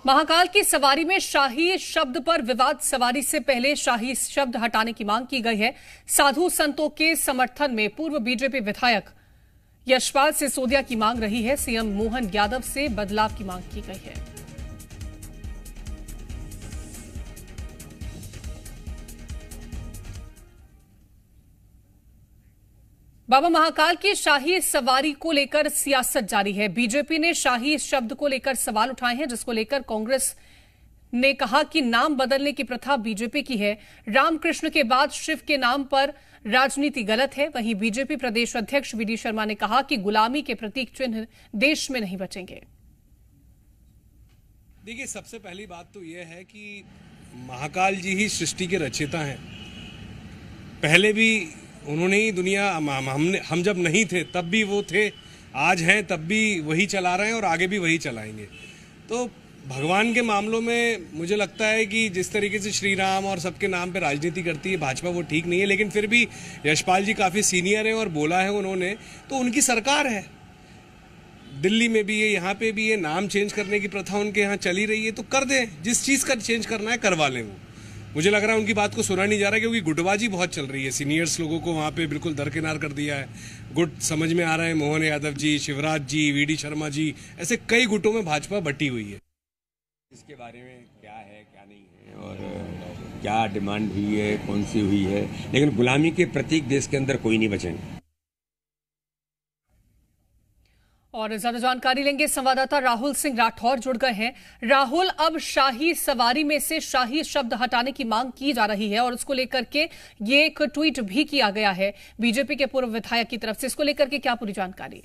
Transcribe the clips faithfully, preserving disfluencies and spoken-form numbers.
महाकाल की सवारी में शाही शब्द पर विवाद। सवारी से पहले शाही शब्द हटाने की मांग की गई है। साधु संतों के समर्थन में पूर्व बीजेपी विधायक यशपाल सिसोदिया की मांग रही है। सीएम मोहन यादव से बदलाव की मांग की गई है। बाबा महाकाल की शाही सवारी को लेकर सियासत जारी है। बीजेपी ने शाही शब्द को लेकर सवाल उठाए हैं, जिसको लेकर कांग्रेस ने कहा कि नाम बदलने की प्रथा बीजेपी की है। रामकृष्ण के बाद शिव के नाम पर राजनीति गलत है। वहीं बीजेपी प्रदेश अध्यक्ष वीडी शर्मा ने कहा कि गुलामी के प्रतीक चिन्ह देश में नहीं बचेंगे। देखिए, सबसे पहली बात तो यह है कि महाकाल जी ही सृष्टि के रचयिता हैं। पहले भी उन्होंने ही दुनिया हम हमने हम जब नहीं थे तब भी वो थे, आज हैं तब भी वही चला रहे हैं और आगे भी वही चलाएंगे। तो भगवान के मामलों में मुझे लगता है कि जिस तरीके से श्री राम और सबके नाम पे राजनीति करती है भाजपा, वो ठीक नहीं है। लेकिन फिर भी यशपाल जी काफ़ी सीनियर हैं और बोला है उन्होंने, तो उनकी सरकार है। दिल्ली में भी ये, यहाँ पे भी ये नाम चेंज करने की प्रथा उनके यहाँ चली रही है, तो कर दें। जिस चीज़ का चेंज करना है करवा लें। वो मुझे लग रहा है उनकी बात को सुना नहीं जा रहा, क्योंकि गुटबाजी बहुत चल रही है। सीनियर्स लोगों को वहाँ पे बिल्कुल दरकिनार कर दिया है। गुट समझ में आ रहा है, मोहन यादव जी, शिवराज जी, वीडी शर्मा जी, ऐसे कई गुटों में भाजपा बटी हुई है। इसके बारे में क्या है क्या नहीं है और क्या डिमांड हुई है, कौन सी हुई है, लेकिन गुलामी के प्रतीक देश के अंदर कोई नहीं बचेंगे। और ज्यादा जानकारी लेंगे, संवाददाता राहुल सिंह राठौर जुड़ गए हैं। राहुल, अब शाही सवारी में से शाही शब्द हटाने की मांग की जा रही है और उसको लेकर के ये एक ट्वीट भी किया गया है बीजेपी के पूर्व विधायक की तरफ से। इसको लेकर के क्या पूरी जानकारी?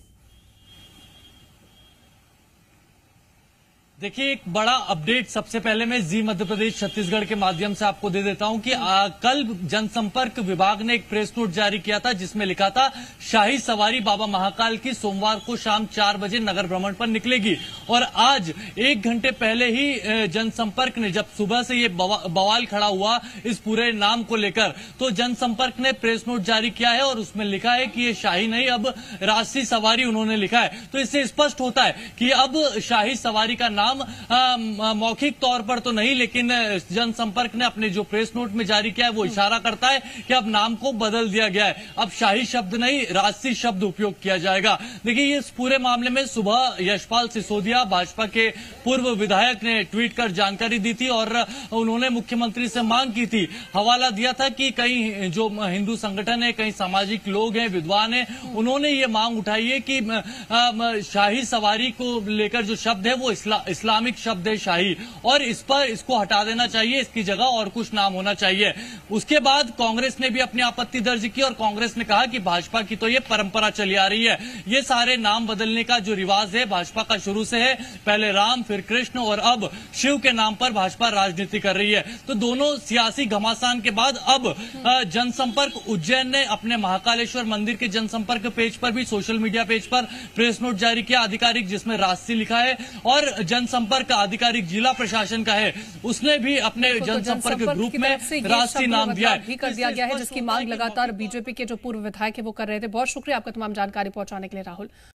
देखिए, एक बड़ा अपडेट सबसे पहले मैं जी मध्य प्रदेश छत्तीसगढ़ के माध्यम से आपको दे देता हूं कि आ, कल जनसंपर्क विभाग ने एक प्रेस नोट जारी किया था, जिसमें लिखा था शाही सवारी बाबा महाकाल की सोमवार को शाम चार बजे नगर भ्रमण पर निकलेगी। और आज एक घंटे पहले ही जनसंपर्क ने, जब सुबह से ये बवा, बवाल खड़ा हुआ इस पूरे नाम को लेकर, तो जनसंपर्क ने प्रेस नोट जारी किया है और उसमें लिखा है कि ये शाही नहीं, अब राष्ट्रीय सवारी उन्होंने लिखा है। तो इससे स्पष्ट होता है कि अब शाही सवारी का नाम मौखिक तौर पर तो नहीं, लेकिन जनसंपर्क ने अपने जो प्रेस नोट में जारी किया है वो इशारा करता है कि अब नाम को बदल दिया गया है। अब शाही शब्द नहीं, राजसी शब्द उपयोग किया जाएगा। देखिए, इस पूरे मामले में सुबह यशपाल सिसोदिया, भाजपा के पूर्व विधायक, ने ट्वीट कर जानकारी दी थी और उन्होंने मुख्यमंत्री से मांग की थी। हवाला दिया था कि कई जो हिंदू संगठन है, कई सामाजिक लोग हैं, विद्वान हैं, उन्होंने ये मांग उठाई है कि शाही सवारी को लेकर जो शब्द है वो इस्ला, इस्लामिक शब्द है शाही, और इस पर इसको हटा देना चाहिए, इसकी जगह और कुछ नाम होना चाहिए। उसके बाद कांग्रेस ने भी अपनी आपत्ति दर्ज की और कांग्रेस ने कहा कि भाजपा की तो ये परंपरा चली आ रही है। ये सारे नाम बदलने का जो रिवाज है भाजपा का शुरू से है, पहले राम फिर कृष्ण और अब शिव के नाम पर भाजपा राजनीति कर रही है। तो दोनों सियासी घमासान के बाद अब जनसंपर्क उज्जैन ने अपने महाकालेश्वर मंदिर के जनसंपर्क पेज पर भी, सोशल मीडिया पेज पर प्रेस नोट जारी किया आधिकारिक, जिसमें राजसी लिखा है, और जनसंपर्क आधिकारिक जिला प्रशासन का है, उसने भी अपने तो जनसंपर्क तो ग्रुप में राजसी नाम दिया है, कर दिया गया है, जिसकी मांग लगातार बीजेपी के जो पूर्व विधायक है वो कर रहे थे। बहुत शुक्रिया आपका तमाम जानकारी पहुंचाने के लिए राहुल।